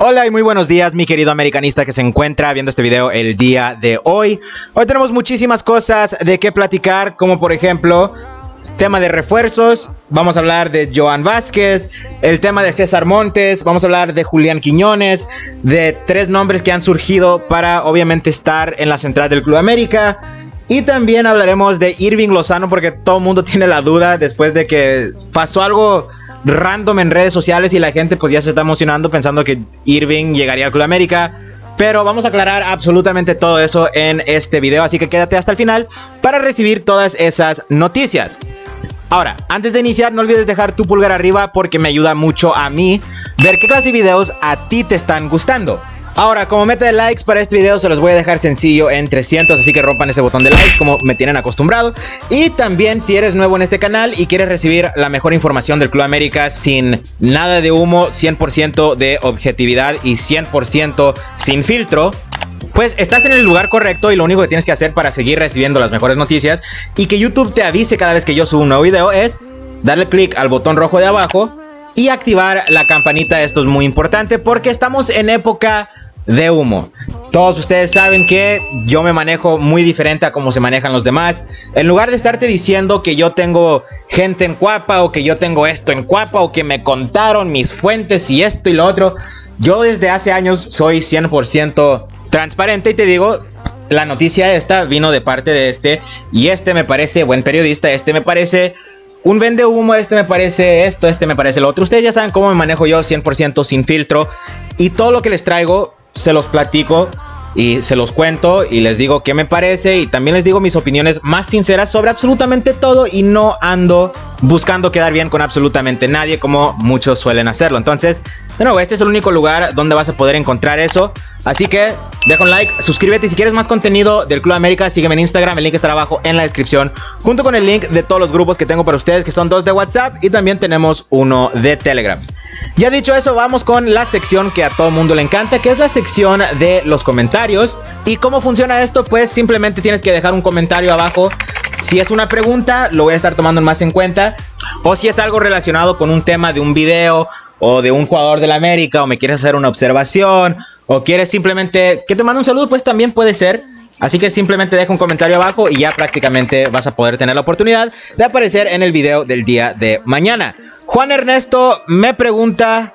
Hola y muy buenos días, mi querido americanista que se encuentra viendo este video el día de hoy. Hoy tenemos muchísimas cosas de qué platicar, como por ejemplo, tema de refuerzos, vamos a hablar de Johan Vázquez, el tema de César Montes, vamos a hablar de Julián Quiñones, de 3 nombres que han surgido para obviamente estar en la central del Club América. Y también hablaremos de Irving Lozano porque todo el mundo tiene la duda después de que pasó algo random en redes sociales y la gente pues ya se está emocionando pensando que Irving llegaría al Club América. Pero vamos a aclarar absolutamente todo eso en este video, así que quédate hasta el final para recibir todas esas noticias. Ahora, antes de iniciar, no olvides dejar tu pulgar arriba porque me ayuda mucho a mí ver qué clase de videos a ti te están gustando. Ahora, como meta de likes para este video se los voy a dejar sencillo en 300, así que rompan ese botón de likes como me tienen acostumbrado. Y también si eres nuevo en este canal y quieres recibir la mejor información del Club América sin nada de humo, 100% de objetividad y 100% sin filtro, pues estás en el lugar correcto y lo único que tienes que hacer para seguir recibiendo las mejores noticias y que YouTube te avise cada vez que yo subo un nuevo video es darle clic al botón rojo de abajo y activar la campanita. Esto es muy importante porque estamos en época de humo. Todos ustedes saben que yo me manejo muy diferente a cómo se manejan los demás. En lugar de estarte diciendo que yo tengo gente en Cuapa o que yo tengo esto en Cuapa o que me contaron mis fuentes y esto y lo otro, yo desde hace años soy 100% transparente y te digo, la noticia esta vino de parte de este y este me parece buen periodista, este me parece un vende humo, este me parece esto, este me parece lo otro. Ustedes ya saben cómo me manejo yo, 100% sin filtro, y todo lo que les traigo se los platico y se los cuento y les digo qué me parece y también les digo mis opiniones más sinceras sobre absolutamente todo y no ando buscando quedar bien con absolutamente nadie como muchos suelen hacerlo. Entonces, de nuevo, este es el único lugar donde vas a poder encontrar eso. Así que deja un like, suscríbete y si quieres más contenido del Club América, sígueme en Instagram, el link estará abajo en la descripción, junto con el link de todos los grupos que tengo para ustedes, que son 2 de WhatsApp y también tenemos uno de Telegram. Ya dicho eso, vamos con la sección que a todo mundo le encanta, que es la sección de los comentarios. ¿Y cómo funciona esto? Pues simplemente tienes que dejar un comentario abajo. Si es una pregunta, lo voy a estar tomando más en cuenta. O si es algo relacionado con un tema de un video o de un jugador de la América, o me quieres hacer una observación, o quieres simplemente que te mande un saludo, pues también puede ser. Así que simplemente deja un comentario abajo y ya prácticamente vas a poder tener la oportunidad de aparecer en el video del día de mañana. Juan Ernesto me pregunta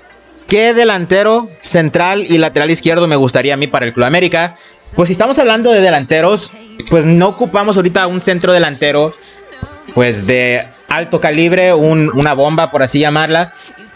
¿qué delantero central y lateral izquierdo me gustaría a mí para el Club América? Pues si estamos hablando de delanteros, pues no ocupamos ahorita un centro delantero pues de alto calibre, una bomba por así llamarla.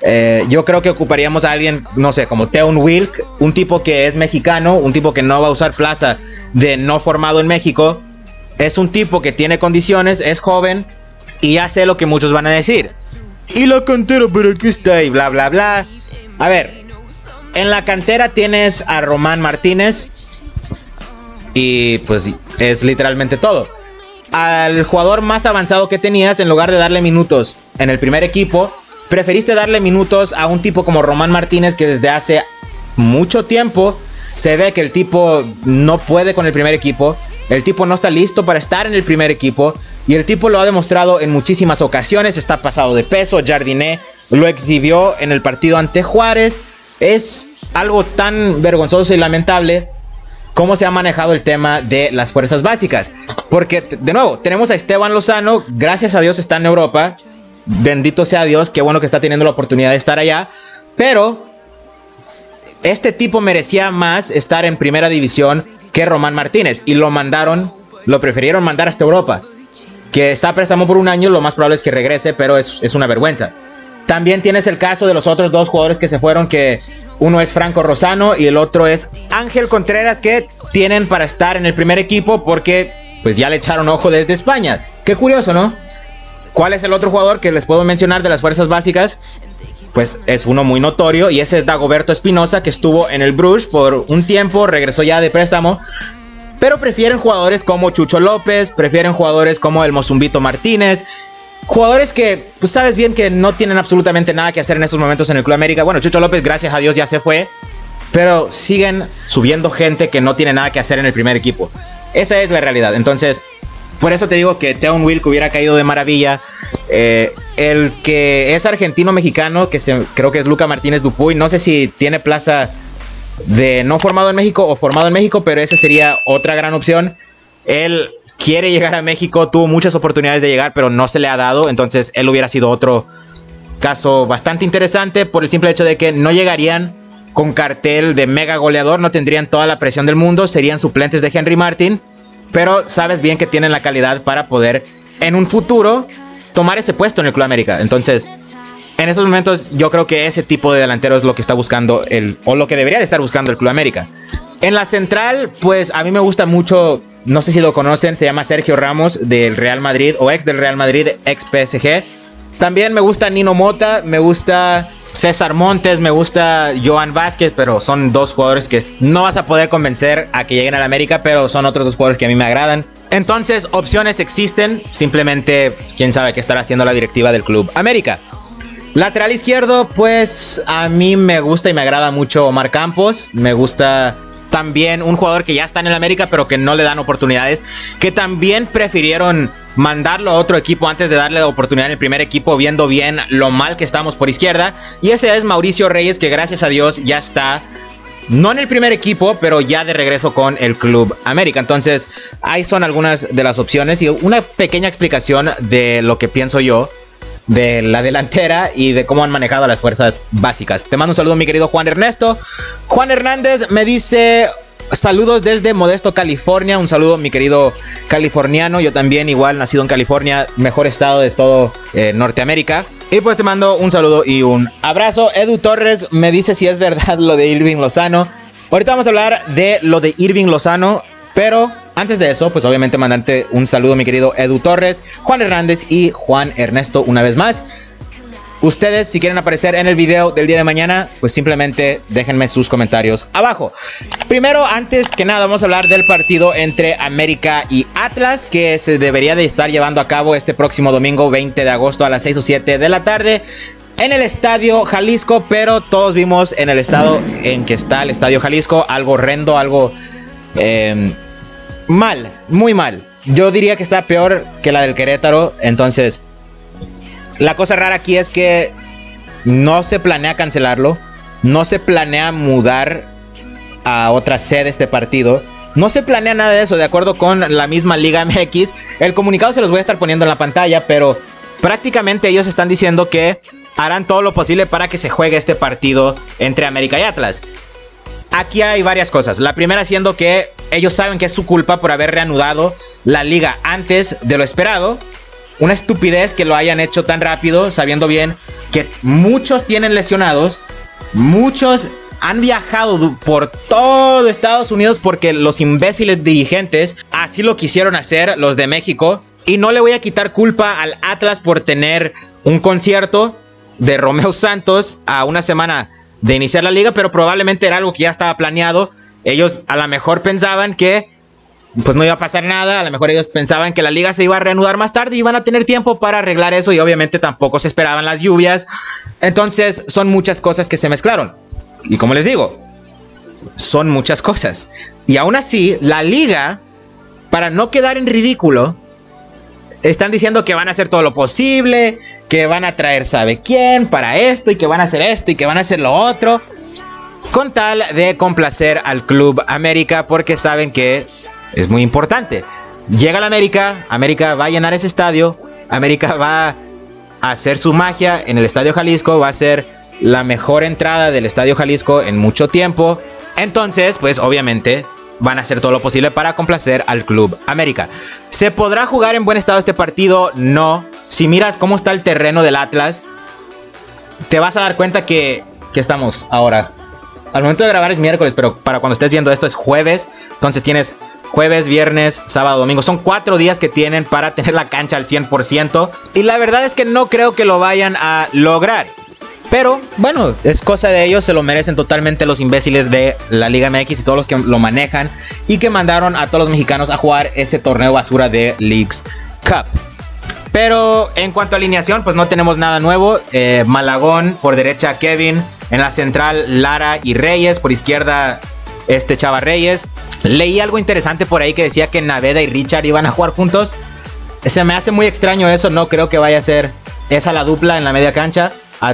Yo creo que ocuparíamos a alguien, no sé, como Teun Wilk, un tipo que es mexicano, un tipo que no va a usar plaza de no formado en México. Es un tipo que tiene condiciones, es joven y ya sé lo que muchos van a decir. Y la cantera, ¿pero qué está ahí? Bla, bla, bla. A ver, en la cantera tienes a Román Martínez y pues es literalmente todo. Al jugador más avanzado que tenías, en lugar de darle minutos en el primer equipo, preferiste darle minutos a un tipo como Román Martínez, que desde hace mucho tiempo se ve que el tipo no puede con el primer equipo. El tipo no está listo para estar en el primer equipo. Y el tipo lo ha demostrado en muchísimas ocasiones. Está pasado de peso. Jardiné lo exhibió en el partido ante Juárez. Es algo tan vergonzoso y lamentable cómo se ha manejado el tema de las fuerzas básicas. Porque, de nuevo, tenemos a Esteban Lozano. Gracias a Dios está en Europa. Bendito sea Dios, qué bueno que está teniendo la oportunidad de estar allá. Pero este tipo merecía más estar en primera división que Román Martínez. Y lo prefirieron mandar hasta Europa. Que está a préstamo por un año, lo más probable es que regrese, pero es una vergüenza. También tienes el caso de los otros 2 jugadores que se fueron, que uno es Franco Rosano y el otro es Ángel Contreras, que tienen para estar en el primer equipo porque pues ya le echaron ojo desde España. Qué curioso, ¿no? ¿Cuál es el otro jugador que les puedo mencionar de las fuerzas básicas? Pues es uno muy notorio y ese es Dagoberto Espinosa, que estuvo en el Bruges por un tiempo, regresó ya de préstamo. Pero prefieren jugadores como Chucho López, prefieren jugadores como el Mozumbito Martínez. Jugadores que, pues sabes bien que no tienen absolutamente nada que hacer en estos momentos en el Club América. Bueno, Chucho López, gracias a Dios, ya se fue. Pero siguen subiendo gente que no tiene nada que hacer en el primer equipo. Esa es la realidad. Entonces, Por eso te digo que Teun Wilk hubiera caído de maravilla. El que es argentino-mexicano, creo que es Luca Martínez Dupuy, no sé si tiene plaza de no formado en México o formado en México, pero esa sería otra gran opción. Él quiere llegar a México, tuvo muchas oportunidades de llegar, pero no se le ha dado. Entonces él hubiera sido otro caso bastante interesante por el simple hecho de que no llegarían con cartel de mega goleador, no tendrían toda la presión del mundo, serían suplentes de Henry Martin, pero sabes bien que tienen la calidad para poder en un futuro tomar ese puesto en el Club América. Entonces, en estos momentos yo creo que ese tipo de delantero es lo que está buscando o lo que debería de estar buscando el Club América. En la central, pues a mí me gusta mucho, no sé si lo conocen, se llama Sergio Ramos del Real Madrid, o ex del Real Madrid, ex PSG. También me gusta Nino Mota, me gusta César Montes, me gusta Johan Vázquez, pero son dos jugadores que no vas a poder convencer a que lleguen a la América, pero son otros dos jugadores que a mí me agradan. Entonces, opciones existen, simplemente quién sabe qué estará haciendo la directiva del Club América. Lateral izquierdo, pues a mí me gusta y me agrada mucho Omar Campos. Me gusta también un jugador que ya está en el América, pero que no le dan oportunidades, que también prefirieron mandarlo a otro equipo antes de darle la oportunidad en el primer equipo, viendo bien lo mal que estamos por izquierda. Y ese es Mauricio Reyes, que gracias a Dios ya está, no en el primer equipo, pero ya de regreso con el Club América. Entonces, ahí son algunas de las opciones y una pequeña explicación de lo que pienso yo de la delantera y de cómo han manejado a las fuerzas básicas. Te mando un saludo, mi querido Juan Ernesto. Juan Hernández me dice: saludos desde Modesto, California. Un saludo, mi querido californiano. Yo también, igual, nacido en California, mejor estado de todo Norteamérica. Y pues te mando un saludo y un abrazo. Edu Torres me dice si es verdad lo de Irving Lozano. Ahorita vamos a hablar de lo de Irving Lozano, pero antes de eso, pues obviamente mandarte un saludo, mi querido Edu Torres, Juan Hernández y Juan Ernesto una vez más. Ustedes, si quieren aparecer en el video del día de mañana, pues simplemente déjenme sus comentarios abajo. Primero, antes que nada, vamos a hablar del partido entre América y Atlas, que se debería de estar llevando a cabo este próximo domingo 20 de agosto a las 6 o 7 de la tarde en el Estadio Jalisco. Pero todos vimos en el estado en que está el Estadio Jalisco algo horrendo, algo mal, muy mal. Yo diría que está peor que la del Querétaro. Entonces, la cosa rara aquí es que no se planea cancelarlo, no se planea mudar a otra sede este partido, no se planea nada de eso, de acuerdo con la misma Liga MX. El comunicado se los voy a estar poniendo en la pantalla, pero prácticamente ellos están diciendo que harán todo lo posible para que se juegue este partido entre América y Atlas. Aquí hay varias cosas. La primera siendo que ellos saben que es su culpa por haber reanudado la liga antes de lo esperado. Una estupidez que lo hayan hecho tan rápido, sabiendo bien que muchos tienen lesionados, muchos han viajado por todo Estados Unidos porque los imbéciles dirigentes así lo quisieron hacer, los de México. Y no le voy a quitar culpa al Atlas por tener un concierto de Romeo Santos a una semana de iniciar la liga, pero probablemente era algo que ya estaba planeado. Ellos a lo mejor pensaban que pues no iba a pasar nada, a lo mejor ellos pensaban que la liga se iba a reanudar más tarde y iban a tener tiempo para arreglar eso, y obviamente tampoco se esperaban las lluvias. Entonces son muchas cosas que se mezclaron, y como les digo, son muchas cosas. Y aún así, la liga, para no quedar en ridículo, están diciendo que van a hacer todo lo posible, que van a traer sabe quién para esto, y que van a hacer esto, y que van a hacer lo otro, con tal de complacer al Club América, porque saben que es muy importante. Llega la América, América va a llenar ese estadio, América va a hacer su magia en el Estadio Jalisco, va a ser la mejor entrada del Estadio Jalisco en mucho tiempo. Entonces, pues obviamente van a hacer todo lo posible para complacer al Club América. ¿Se podrá jugar en buen estado este partido? No. Si miras cómo está el terreno del Atlas, te vas a dar cuenta que estamos ahora. Al momento de grabar es miércoles, pero para cuando estés viendo esto es jueves. Entonces tienes jueves, viernes, sábado, domingo. Son 4 días que tienen para tener la cancha al 100%. Y la verdad es que no creo que lo vayan a lograr. Pero bueno, es cosa de ellos. Se lo merecen totalmente los imbéciles de la Liga MX y todos los que lo manejan y que mandaron a todos los mexicanos a jugar ese torneo basura de Leagues Cup. Pero en cuanto a alineación, pues no tenemos nada nuevo. Malagón, por derecha Kevin, en la central Lara y Reyes, por izquierda Chava Reyes. Leí algo interesante por ahí que decía que Naveda y Richard iban a jugar juntos. se me hace muy extraño eso. No creo que vaya a ser esa la dupla en la media cancha.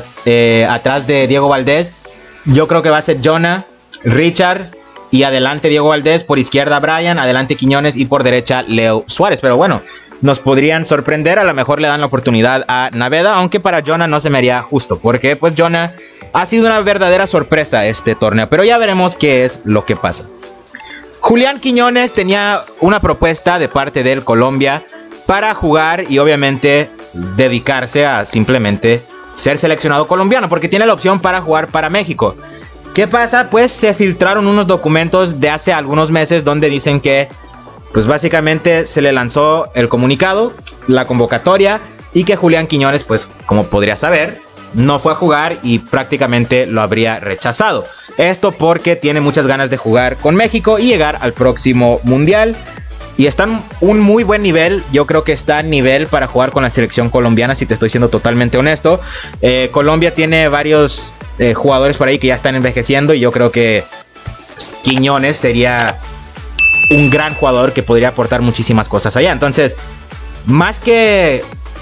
Atrás de Diego Valdés. Yo creo que va a ser Jonah, Richard y adelante Diego Valdés. Por izquierda Brian, adelante Quiñones y por derecha Leo Suárez. Pero bueno, nos podrían sorprender. A lo mejor le dan la oportunidad a Naveda. Aunque para Jonah no se me haría justo. Porque pues Jonah ha sido una verdadera sorpresa este torneo. Pero ya veremos qué es lo que pasa. Julián Quiñones tenía una propuesta de parte del Colombia para jugar y obviamente dedicarse a simplemente ser seleccionado colombiano, porque tiene la opción para jugar para México. ¿Qué pasa? Pues se filtraron unos documentos de hace algunos meses donde dicen que pues básicamente se le lanzó el comunicado, la convocatoria, y que Julián Quiñones, pues como podría saber, no fue a jugar y prácticamente lo habría rechazado. Esto porque tiene muchas ganas de jugar con México y llegar al próximo mundial. Y está en un muy buen nivel. Yo creo que está a nivel para jugar con la selección colombiana, si te estoy siendo totalmente honesto. Colombia tiene varios jugadores por ahí que ya están envejeciendo. Y yo creo que Quiñones sería un gran jugador que podría aportar muchísimas cosas allá. Entonces, más que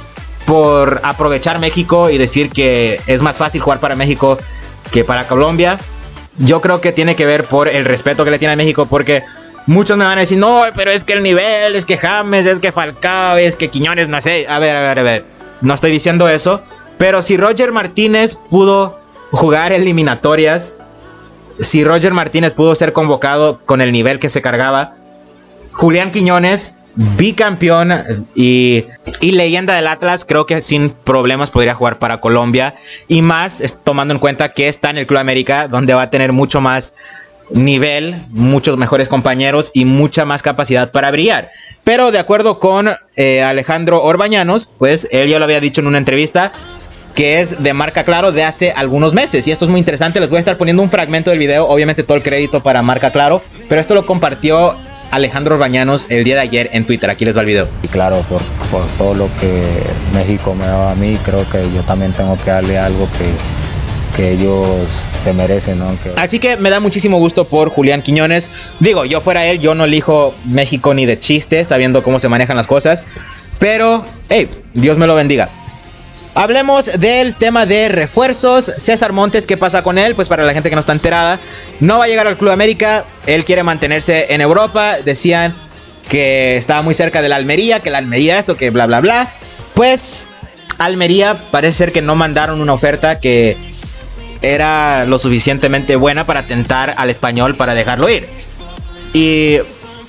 por aprovechar México y decir que es más fácil jugar para México que para Colombia, yo creo que tiene que ver por el respeto que le tiene a México, porque muchos me van a decir, no, pero es que el nivel, es que James, es que Falcao, es que Quiñones, no sé. A ver. No estoy diciendo eso. Pero si Roger Martínez pudo jugar eliminatorias, si Roger Martínez pudo ser convocado con el nivel que se cargaba, Julián Quiñones, bicampeón y leyenda del Atlas, creo que sin problemas podría jugar para Colombia. Y más tomando en cuenta que está en el Club América, donde va a tener mucho más nivel, muchos mejores compañeros y mucha más capacidad para brillar. Pero de acuerdo con Alejandro Orbañanos, pues él ya lo había dicho en una entrevista, que es de Marca Claro de hace algunos meses. Y esto es muy interesante. Les voy a estar poniendo un fragmento del video. Obviamente todo el crédito para Marca Claro, pero esto lo compartió Alejandro Orbañanos el día de ayer en Twitter. Aquí les va el video. Y claro, por todo lo que México me da a mí, creo que yo también tengo que darle algo que ellos se merecen, ¿no? Así que me da muchísimo gusto por Julián Quiñones. Digo, yo fuera él, yo no elijo México ni de chiste, sabiendo cómo se manejan las cosas. Pero, hey, Dios me lo bendiga. Hablemos del tema de refuerzos. César Montes, ¿qué pasa con él? Pues para la gente que no está enterada, no va a llegar al Club América. Él quiere mantenerse en Europa. Decían que estaba muy cerca de la Almería, que la Almería esto, que bla bla bla. Pues Almería parece ser que no mandaron una oferta que era lo suficientemente buena para tentar al Español para dejarlo ir. Y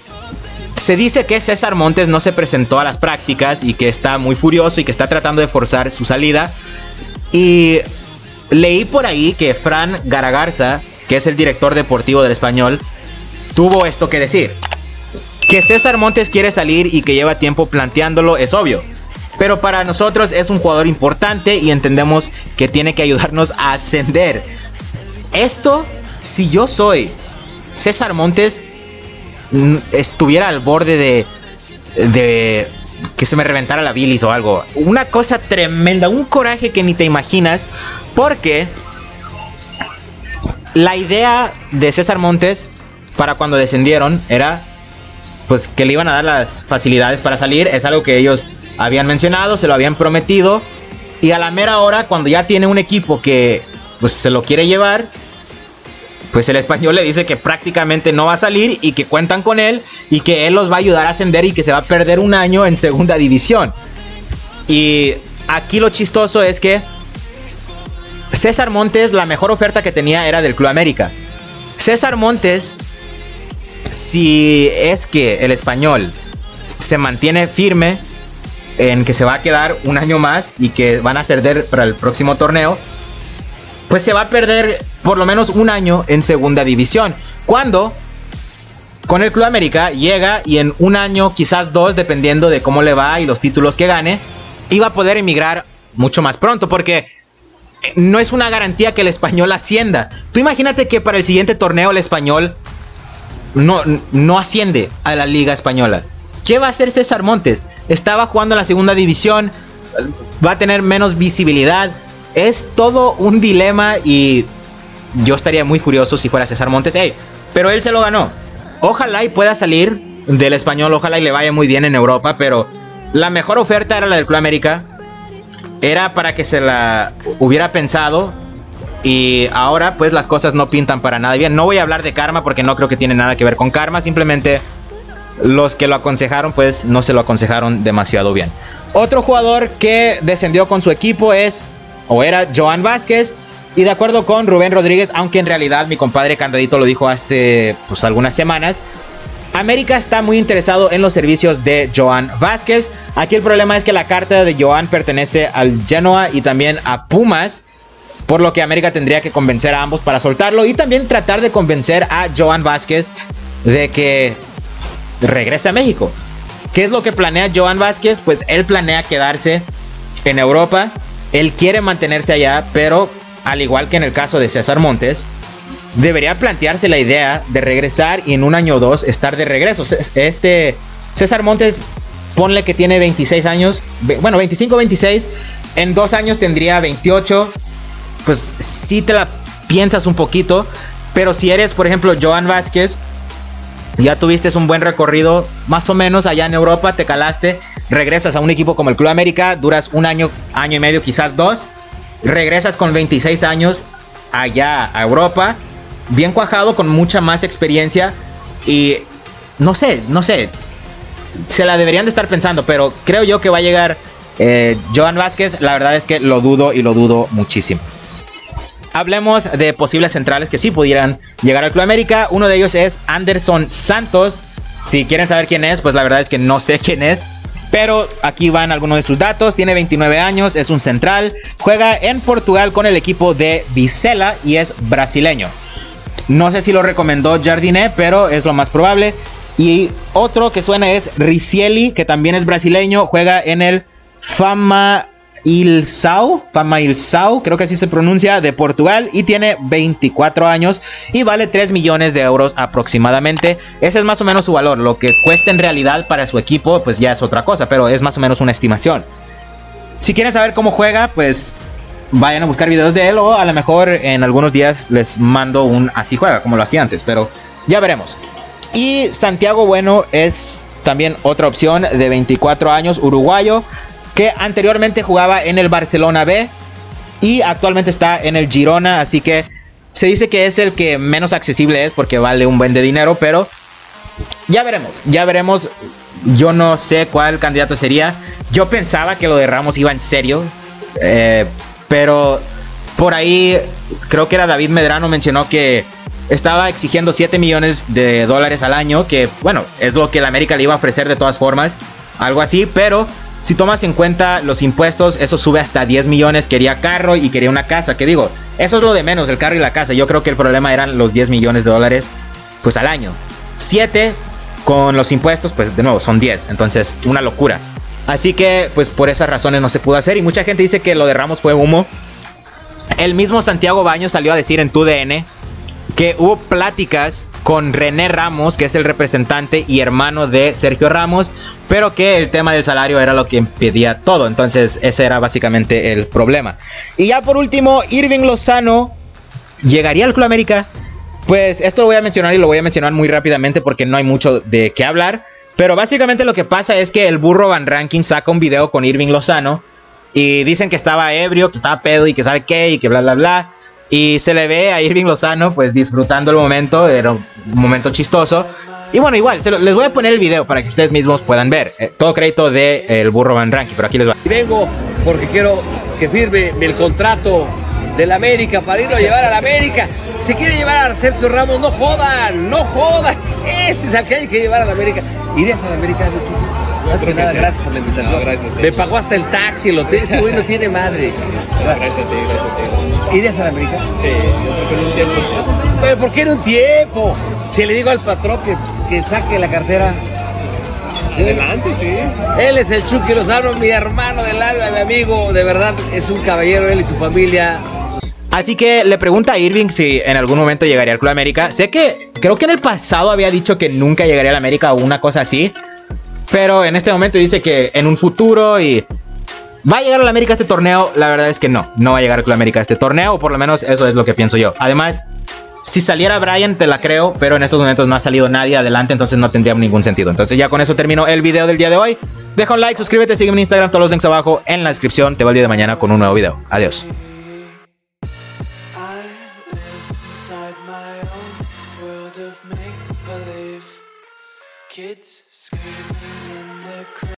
se dice que César Montes no se presentó a las prácticas y que está muy furioso y que está tratando de forzar su salida. Y leí por ahí que Fran Garagarza, que es el director deportivo del Español, tuvo esto que decir. Que César Montes quiere salir y que lleva tiempo planteándolo es obvio. Pero para nosotros es un jugador importante y entendemos que tiene que ayudarnos a ascender. Esto, si yo soy César Montes, estuviera al borde de que se me reventara la bilis o algo. Una cosa tremenda, un coraje que ni te imaginas. Porque la idea de César Montes para cuando descendieron era pues que le iban a dar las facilidades para salir. Es algo que ellos habían mencionado, se lo habían prometido. Y a la mera hora, cuando ya tiene un equipo que pues se lo quiere llevar, pues el Español le dice que prácticamente no va a salir y que cuentan con él y que él los va a ayudar a ascender y que se va a perder un año en segunda división. Y aquí lo chistoso es que César Montes, la mejor oferta que tenía era del Club América. César Montes, si es que el Español se mantiene firme en que se va a quedar un año más y que van a ascender para el próximo torneo, pues se va a perder por lo menos un año en segunda división. Cuando con el Club América llega y en un año, quizás dos, dependiendo de cómo le va y los títulos que gane, iba a poder emigrar mucho más pronto, porque no es una garantía que el Español ascienda. Tú imagínate que para el siguiente torneo el Español no asciende a la Liga Española. ¿Qué va a hacer César Montes? Estaba jugando en la segunda división, va a tener menos visibilidad. Es todo un dilema y yo estaría muy furioso si fuera César Montes. Hey, pero él se lo ganó. Ojalá y pueda salir del Español, ojalá y le vaya muy bien en Europa, pero la mejor oferta era la del Club América. Era para que se la hubiera pensado. Y ahora pues las cosas no pintan para nada bien. No voy a hablar de karma porque no creo que tiene nada que ver con karma. Simplemente los que lo aconsejaron pues no se lo aconsejaron demasiado bien. Otro jugador que descendió con su equipo era Joan Vázquez. Y de acuerdo con Rubén Rodríguez, aunque en realidad mi compadre Candadito lo dijo hace pues algunas semanas, América está muy interesado en los servicios de Joan Vázquez. Aquí el problema es que la carta de Joan pertenece al Genoa y también a Pumas, por lo que América tendría que convencer a ambos para soltarlo y también tratar de convencer a Joan Vázquez de que regrese a México. ¿Qué es lo que planea Joan Vázquez? Pues él planea quedarse en Europa. Él quiere mantenerse allá, pero al igual que en el caso de César Montes, debería plantearse la idea de regresar y en un año o dos estar de regreso. César Montes, ponle que tiene 26 años, bueno, 25, 26, en 2 años tendría 28. Pues sí te la piensas un poquito, pero si eres, por ejemplo, Joan Vázquez, ya tuviste un buen recorrido, más o menos allá en Europa, te calaste, regresas a un equipo como el Club América, duras un año, año y medio, quizás 2, regresas con 26 años allá a Europa, bien cuajado, con mucha más experiencia y no sé, se la deberían de estar pensando, pero creo yo que va a llegar Joan Vázquez. La verdad es que lo dudo y lo dudo muchísimo. Hablemos de posibles centrales que sí pudieran llegar al Club América. Uno de ellos es Anderson Santos. Si quieren saber quién es, pues la verdad es que no sé quién es, pero aquí van algunos de sus datos. Tiene 29 años, es un central, juega en Portugal con el equipo de Vizela y es brasileño. No sé si lo recomendó Jardiné, pero es lo más probable. Y otro que suena es Ricieli, que también es brasileño, juega en el Famalicão, creo que así se pronuncia, de Portugal, y tiene 24 años y vale 3 millones de euros aproximadamente. Ese es más o menos su valor. Lo que cuesta en realidad para su equipo pues ya es otra cosa, pero es más o menos una estimación. Si quieren saber cómo juega, pues vayan a buscar videos de él, o a lo mejor en algunos días les mando un así juega, como lo hacía antes, pero ya veremos. Y Santiago Bueno es también otra opción, de 24 años, uruguayo, que anteriormente jugaba en el Barcelona B y actualmente está en el Girona, así que se dice que es el que menos accesible es porque vale un buen de dinero, pero ya veremos, ya veremos. Yo no sé cuál candidato sería. Yo pensaba que lo de Ramos iba en serio, pero por ahí creo que era David Medrano, mencionó que estaba exigiendo 7 millones de dólares al año, que bueno, es lo que el América le iba a ofrecer de todas formas, algo así, pero si tomas en cuenta los impuestos, eso sube hasta 10 millones. Quería carro y quería una casa, que digo, eso es lo de menos, el carro y la casa. Yo creo que el problema eran los 10 millones de dólares pues al año. 7 con los impuestos, pues de nuevo son 10, entonces una locura. Así que pues por esas razones no se pudo hacer, y mucha gente dice que lo de Ramos fue humo. El mismo Santiago Baños salió a decir en TUDN que hubo pláticas con René Ramos, que es el representante y hermano de Sergio Ramos, pero que el tema del salario era lo que impedía todo. Entonces ese era básicamente el problema. Y ya por último, Irving Lozano llegaría al Club América. Pues esto lo voy a mencionar y lo voy a mencionar muy rápidamente porque no hay mucho de qué hablar. Pero básicamente lo que pasa es que el burro Van Ranking saca un video con Irving Lozano y dicen que estaba ebrio, que estaba pedo y que sabe qué y que bla bla bla. Y se le ve a Irving Lozano pues disfrutando el momento, era un momento chistoso. Y bueno, igual, les voy a poner el video para que ustedes mismos puedan ver. Todo crédito de el burro Van Ranking, pero aquí les va. Vengo porque quiero que firme el contrato del América para irlo a llevar a la América. Si quiere llevar a Sergio Ramos, no jodan, no jodan. Este es al que hay que llevar a la América. ¿Irías a la América? Nada, gracias por la invitación. No, gracias a ti. Me pagó hasta el taxi, el hotel. Este güey no tiene madre. Gracias a ti, gracias a ti. ¿Irías a la América? Sí, yo creo que en un tiempo. ¿Pero por qué en un tiempo? Si le digo al patrón que saque la cartera. Adelante, sí. Él es el Chucky Lozano, mi hermano del alma, mi amigo. De verdad, es un caballero, él y su familia. Así que le pregunta a Irving si en algún momento llegaría al Club América. Sé que creo que en el pasado había dicho que nunca llegaría al América o una cosa así, pero en este momento dice que en un futuro y va a llegar al América este torneo. La verdad es que no va a llegar al Club América este torneo, o por lo menos eso es lo que pienso yo. Además, Si saliera Brian te la creo, pero en estos momentos no ha salido nadie adelante, entonces no tendría ningún sentido. Entonces ya con eso termino el video del día de hoy. Deja un like, suscríbete, sígueme en Instagram, todos los links abajo en la descripción. Te veo el día de mañana con un nuevo video. Adiós. Kids screaming in the